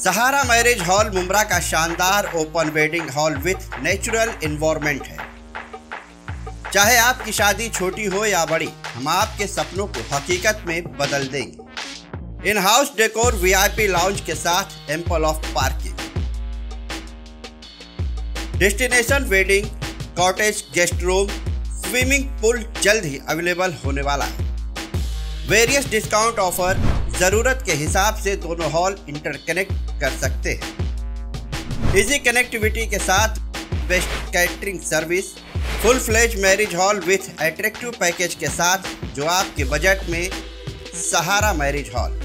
सहारा marriage hall Mumbra का शानदार open wedding hall with natural environment है। चाहे आपकी शादी छोटी हो या बड़ी, हम आपके सपनों को हकीकत में बदल देंगे। In house decor VIP lounge के साथ ample of parking, destination wedding cottage, guest room, swimming pool जल्द ही अवेलेबल होने वाला है। वेरियस डिस्काउंट ऑफर, जरूरत के हिसाब से दोनों हॉल इंटरकनेक्ट कर सकते हैं। इजी कनेक्टिविटी के साथ best catering service, full fledge marriage hall with attractive package के साथ जो आपके बजट में। Sahara marriage hall.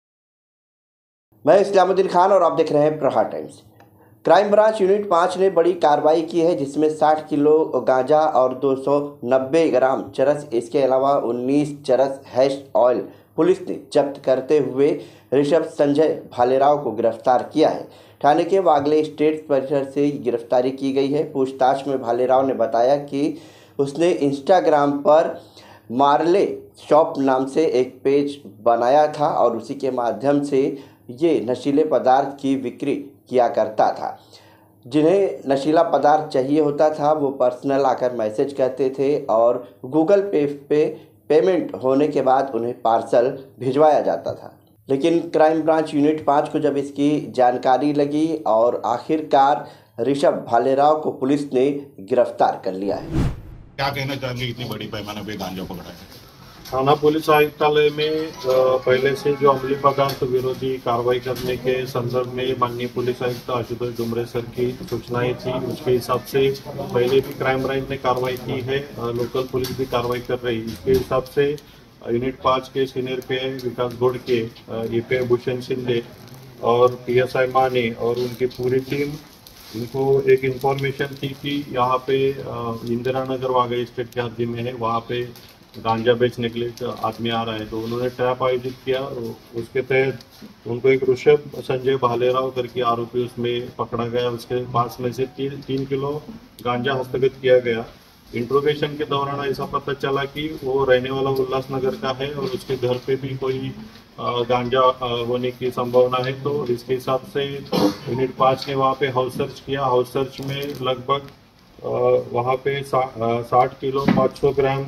मैं इस्लामुद्दीन खान और आप देख रहे हैं प्रहार टाइम्स। क्राइम ब्रांच यूनिट 5 ने बड़ी कार्रवाई की है, जिसमें 60 किलो गांजा और 290 ग्राम चरस, इसके अलावा 19 चरस हैश ऑयल पुलिस ने जब्त करते हुए ऋषभ संजय भालेराव को गिरफ्तार किया है। ठाणे के वागले स्टेट परिसर से गिरफ्तारी की गई है। पूछताछ में भालेराव ने बताया कि उसने इंस्टाग्राम पर मार्ले शॉप नाम से एक पेज बनाया था और उसी के माध्यम से ये नशीले पदार्थ की बिक्री किया करता था। जिन्हें नशीला पदार्थ चाहिए होता था वो पर्सनल आकर मैसेज करते थे और गूगल पे पेमेंट होने के बाद उन्हें पार्सल भिजवाया जाता था। लेकिन क्राइम ब्रांच यूनिट 5 को जब इसकी जानकारी लगी और आखिरकार ऋषभ भालेराव को पुलिस ने गिरफ्तार कर लिया है। क्या कहना चाहेंगे, इतनी बड़ी पैमाने पे गांजा पकड़ा है? थाना पुलिस आयुक्तालय में पहले से जो अमली पदार्थ विरोधी कार्रवाई करने के संदर्भ में माननीय पुलिस आयुक्त आशुतोष डुमरे सर की सूचनाएं थी, उसके हिसाब से पहले भी क्राइम ब्रांच ने कार्रवाई की है, लोकल पुलिस भी कार्रवाई कर रही है। इसके हिसाब से यूनिट 5 के सीनियर पीआई विकास घोड़ के एपीआई भूषण शिंदे और पीएसआई माने और उनकी पूरी टीम, इनको एक इंफॉर्मेशन थी कि यहाँ पे इंदिरा नगर वागई स्टेट के हद्दी में है, वहाँ पे गांजा बेचने के लिए आदमी आ रहा है, तो उन्होंने ट्रैप आयोजित किया। उसके तहत उनको एक ऋषभ संजय भालेराव करके आरोपी उसमें पकड़ा गया। उसके पास में से 3 किलो गांजा हस्तगत किया गया। इंट्रोगेशन के दौरान ऐसा पता चला कि वो रहने वाला उल्लासनगर का है और उसके घर पे भी कोई गांजा होने की संभावना है। तो इसके हिसाब से यूनिट 5 ने वहाँ पे हाउस सर्च किया। हाउस सर्च में लगभग वहाँ पे 60 किलो 500 ग्राम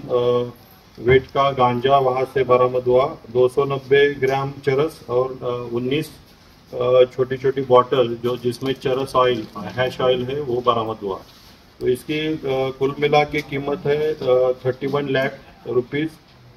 वेट का गांजा वहाँ से बरामद हुआ। 290 ग्राम चरस और 19 छोटी छोटी बॉटल जो जिसमें चरस ऑयल हैश ऑयल है वो बरामद हुआ। तो इसकी कुल मिला के कीमत है 31 लाख रुपीस।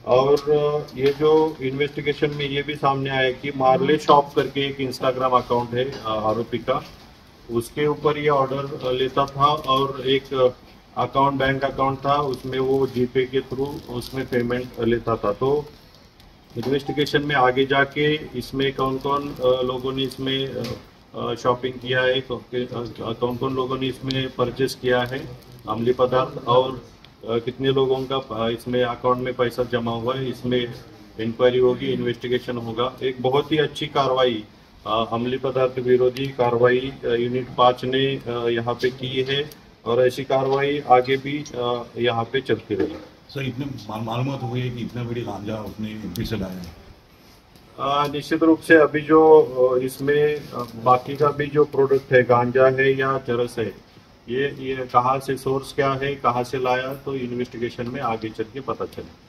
और ये जो इन्वेस्टिगेशन में ये भी सामने आया कि मार्ले शॉप करके एक इंस्टाग्राम अकाउंट है आरोपी का, उसके ऊपर ये ऑर्डर लेता था और एक बैंक अकाउंट था, उसमें वो जीपे के थ्रू उसमें पेमेंट लेता था। तो इन्वेस्टिगेशन में आगे जाके इसमें कौन कौन लोगों ने इसमें शॉपिंग किया है, कौन कौन लोगों ने इसमें परचेस किया है अमली पदार्थ, और कितने लोगों का इसमें अकाउंट में पैसा जमा हुआ है, इसमें इंक्वायरी होगी, इन्वेस्टिगेशन होगा। एक बहुत ही अच्छी कार्रवाई, अमली पदार्थ विरोधी कार्रवाई यूनिट 5 ने यहाँ पे की है और ऐसी कार्रवाई आगे भी यहाँ पे चलती रही। सर, इतने मालूमात हुई है कि इतना बड़ी गांजा उसने एमपी से लाया है? निश्चित रूप से अभी जो इसमें बाकी का भी जो प्रोडक्ट है, गांजा है या चरस है, ये कहाँ से सोर्स क्या है, कहाँ से लाया, तो इन्वेस्टिगेशन में आगे चल के पता चले।